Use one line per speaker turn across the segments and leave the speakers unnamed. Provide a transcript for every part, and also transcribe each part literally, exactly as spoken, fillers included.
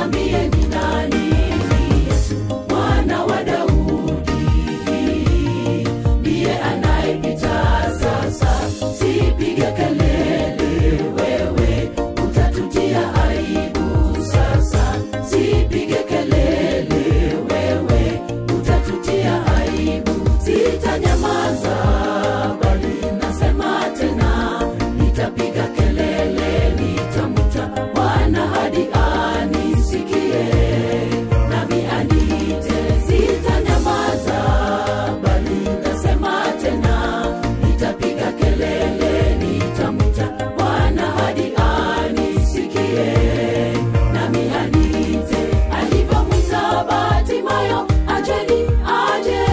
niambie ni nani? Ni Yesu mwana wa Daudi, ndiye anayepita sasa. Sipige kelele wewe, utatutia aibu sasa. Sipige kelele wewe, utatutia aibu. Sitanyamaza bali nasema tena, nitapiga kelele, nitamuita Bwana hadi anisikie, nami anite. Sitanyamaza bali nasema tena, nitapiga kelele, nitamuita Bwana hadi anisikie, nami anite. Alivyomuita Bartimayo, ajeni aje.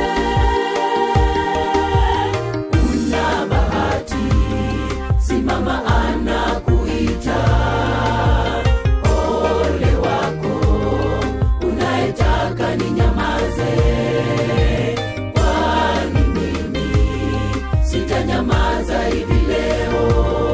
Una bahati, simama anakuita. Ole wako unayetaka ninyamaze, kwani mimi sitanyamaza hivi leo.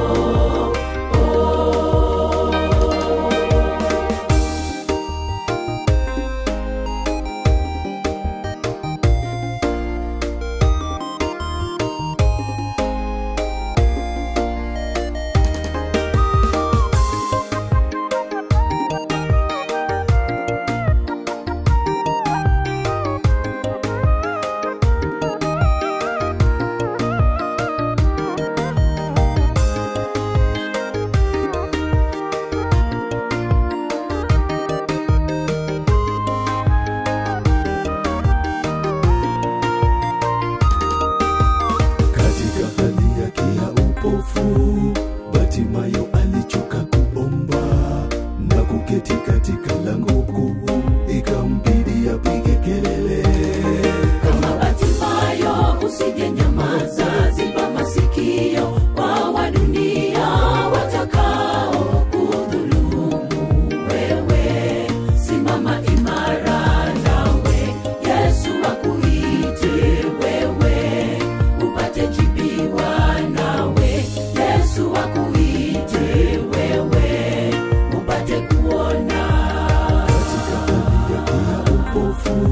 Katika hali yake ya upofu, Bartimayo alichoka kuomba na kuketi katika lango kuu, ikambidi apige kelele.
Kama Bartimayo usije nyamaza, ziba masikio kwa wa dunia watakao kudhulumu wewe. Simama imara nawe, Yesu akuite wewe, upate jibiwa nawe. Yesu akuite wewe, upate kuona.
Katika hali yake ya upofu,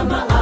tamaa